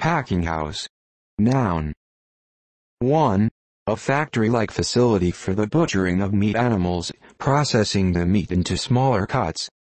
Packinghouse. Noun. 1. A factory-like facility for the butchering of meat animals, processing the meat into smaller cuts,